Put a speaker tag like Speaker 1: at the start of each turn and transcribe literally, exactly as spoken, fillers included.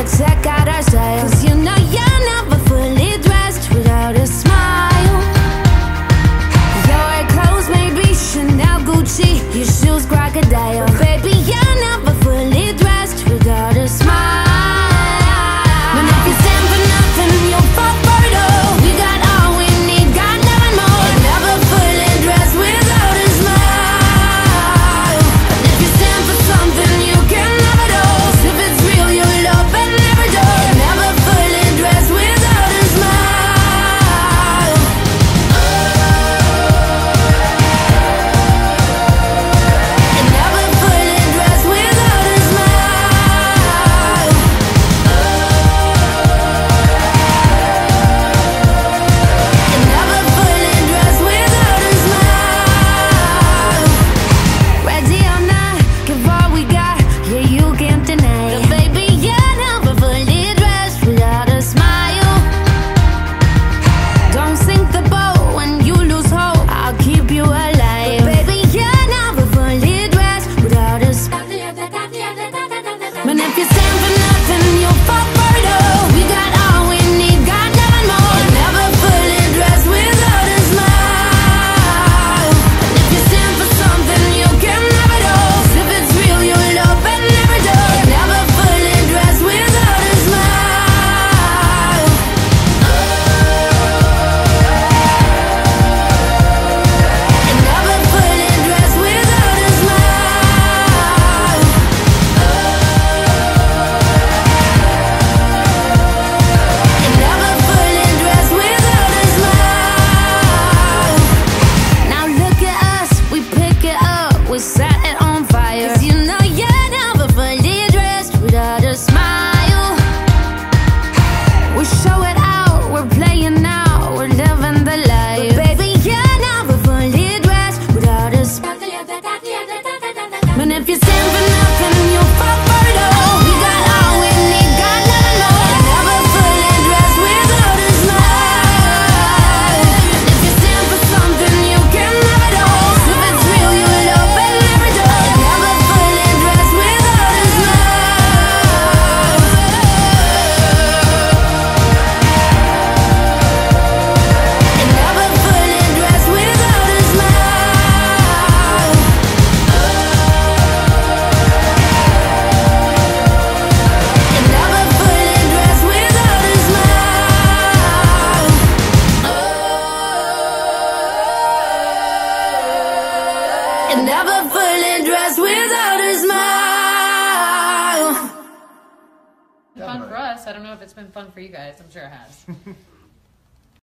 Speaker 1: gotta check out our style, 'cause you know you're never fully dressed without a smile. Your clothes may be Chanel, Gucci, your shoes crocodile, but baby, you're never fully dressed without a smile. And if you stand for nothing, you'll fall for it all. We got all we need, got nothing more. You're never fully dressed without a smile. And if you stand for something, you can have it all. If it's real, you'll open every door. You're never fully dressed without a smile. You're never fully dressed without a smile. You're never fully dressed without a smile. Ready or not, give all we got, yeah, you can't deny it. But baby, you're never fully dressed without a smile. Don't sink the boat when you lose hope, I'll keep you alive. But baby, you're never fully dressed without a smile. And if you stand for nothing, you'll fall for it all. We got all we need, got nothing more. You're never fully dressed without a smile. And if you stand for something, you can have it all. If it's real, you'll open every door. You're never fully dressed without a smile. You're never fully dressed without a smile. You're never fully dressed without a smile. Now look at us, we pick it up, we set it on fire. 'Cause you know you're never fully dressed without a smile. We show it out, we're playing now, we're living the life. But baby, you're never fully dressed without a smile. And if you stand for nothing, you'll fall for it all. We got all we need, got nothing more. You're never fully dressed without a smile. And if you stand for something, you can have it all. If it's real, you'll open every door. You're never fully dressed without a smile. You're never fully dressed without a smile. You're never fully dressed without a smile. You're never fully dressed without a smile.
Speaker 2: Fun for us. I don't know if it's been fun for you guys. I'm sure it has.